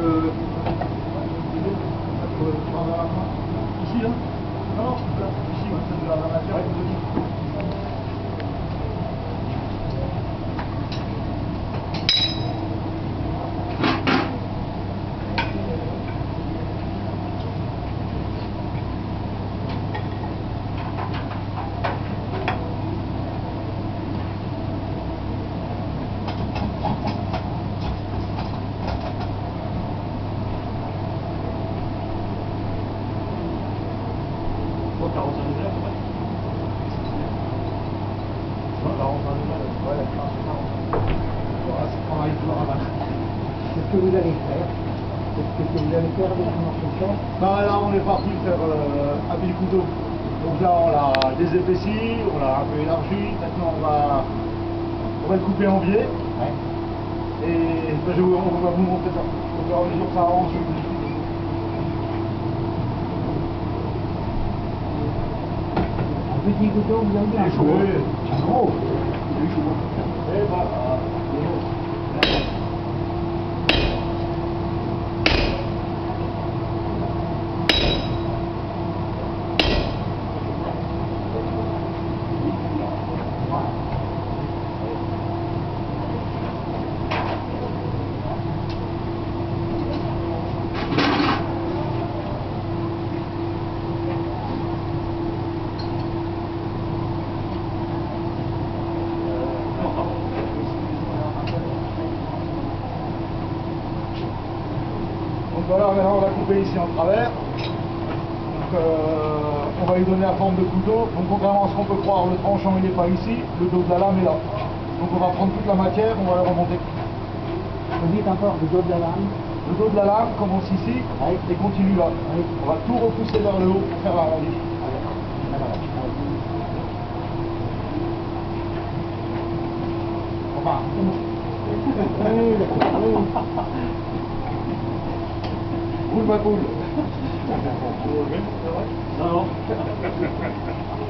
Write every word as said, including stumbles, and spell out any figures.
le... Ici, là? Non, là, ici, ouais, la matière, ouais. quarante-cinq degrés, à peu près. quarante-cinq degrés, ouais, voilà, c'est pareil pour la ramasse. Qu'est-ce que vous allez faire? Qu'est-ce que vous allez faire avec ce morceau de fer? Bah là, on est parti faire euh, un petit couteau. Donc là, on l'a désépaissi, on l'a un peu élargi. Maintenant, on va, on va le couper en biais. Ouais. Et bah, je, on va vous montrer ça. Au fur et à mesure que ça avance, je vais vous expliquer. Petit couteau, vous avez bien chaud. Oui, c'est gros. Il est chaud. Et voilà. Donc voilà, maintenant on va couper ici en travers. Donc euh, on va lui donner la forme de couteau. Donc contrairement à ce qu'on peut croire, le tranchant il n'est pas ici, le dos de la lame est là. Donc on va prendre toute la matière, on va la remonter. Vous dites encore le dos de la lame. Le dos de la lame commence ici Ouais. et continue là. Oui. On va tout repousser vers le haut pour faire l'arrondi. Enfin, Oui, d'accord, oui. roule ma poule. Non, non.